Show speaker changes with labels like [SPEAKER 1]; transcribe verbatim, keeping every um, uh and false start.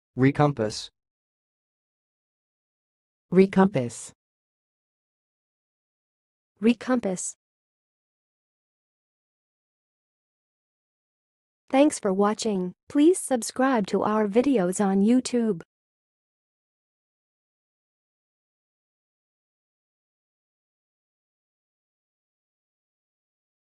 [SPEAKER 1] ree-kum-puhs,
[SPEAKER 2] ree-kum-puhs,
[SPEAKER 3] ree-kum-puhs. Thanks for watching. Please subscribe to our videos on YouTube.